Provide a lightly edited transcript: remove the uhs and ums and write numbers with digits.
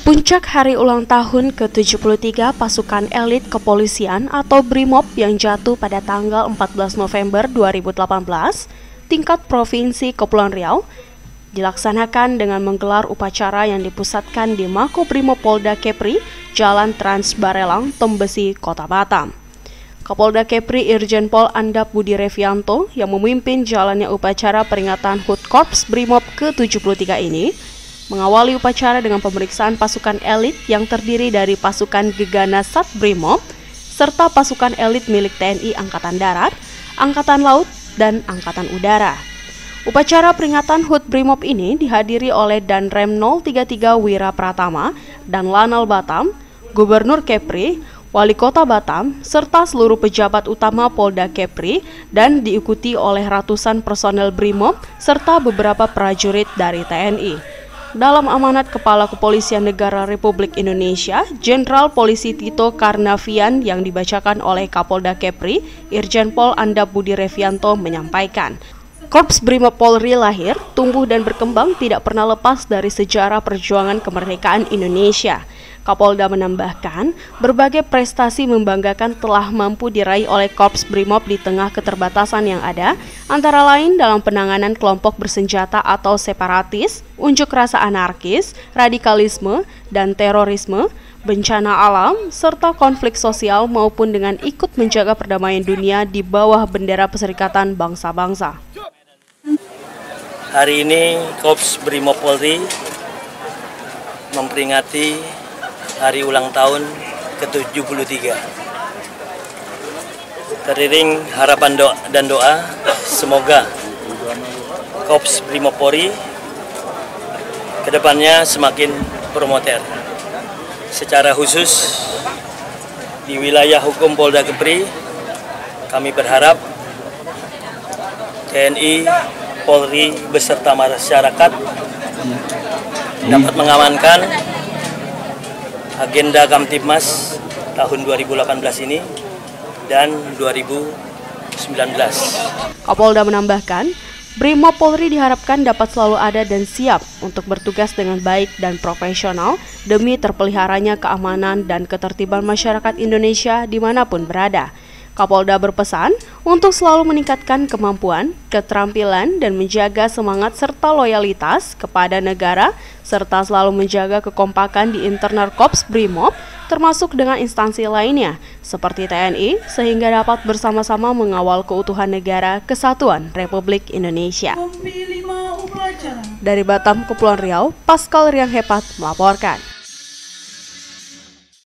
Puncak hari ulang tahun ke-73 pasukan elit kepolisian atau BRIMOB yang jatuh pada tanggal 14 November 2018 tingkat Provinsi Kepulauan Riau dilaksanakan dengan menggelar upacara yang dipusatkan di Makobrimob Polda Kepri, Jalan Trans Barelang, Tembesi, Kota Batam. Kapolda Kepri Irjen Pol Andap Budi Revianto yang memimpin jalannya upacara peringatan HUT Korps BRIMOB ke-73 ini mengawali upacara dengan pemeriksaan pasukan elit yang terdiri dari pasukan Gegana Sat BRIMOB serta pasukan elit milik TNI Angkatan Darat, Angkatan Laut, dan Angkatan Udara. Upacara peringatan HUT BRIMOB ini dihadiri oleh Danrem 033 Wira Pratama dan Lanal Batam, Gubernur Kepri, Wali Kota Batam, serta seluruh pejabat utama Polda Kepri dan diikuti oleh ratusan personel BRIMOB serta beberapa prajurit dari TNI. Dalam amanat Kepala Kepolisian Negara Republik Indonesia, Jenderal Polisi Tito Karnavian yang dibacakan oleh Kapolda Kepri, Irjen Pol Andap Budi Revianto menyampaikan, Korps BRIMOB Polri lahir, tumbuh dan berkembang tidak pernah lepas dari sejarah perjuangan kemerdekaan Indonesia. Kapolda menambahkan, berbagai prestasi membanggakan telah mampu diraih oleh Korps BRIMOB di tengah keterbatasan yang ada, antara lain dalam penanganan kelompok bersenjata atau separatis, unjuk rasa anarkis, radikalisme, dan terorisme, bencana alam, serta konflik sosial maupun dengan ikut menjaga perdamaian dunia di bawah bendera Perserikatan Bangsa-Bangsa. Hari ini Korps BRIMOB Polri memperingati hari ulang tahun ke-73. Teriring harapan dan doa, semoga Korps BRIMOB Polri kedepannya semakin promoter. Secara khusus di wilayah hukum Polda Kepri, kami berharap TNI, Polri beserta masyarakat dapat mengamankan agenda Kamtibmas tahun 2018 ini dan 2019. Kapolda menambahkan, BRIMOB Polri diharapkan dapat selalu ada dan siap untuk bertugas dengan baik dan profesional demi terpeliharanya keamanan dan ketertiban masyarakat Indonesia dimanapun berada. Kapolda berpesan untuk selalu meningkatkan kemampuan, keterampilan, dan menjaga semangat serta loyalitas kepada negara, serta selalu menjaga kekompakan di internal Korps BRIMOB, termasuk dengan instansi lainnya, seperti TNI, sehingga dapat bersama-sama mengawal keutuhan negara Kesatuan Republik Indonesia. Dari Batam, Kepulauan Riau, Pascal Riang Hepat melaporkan.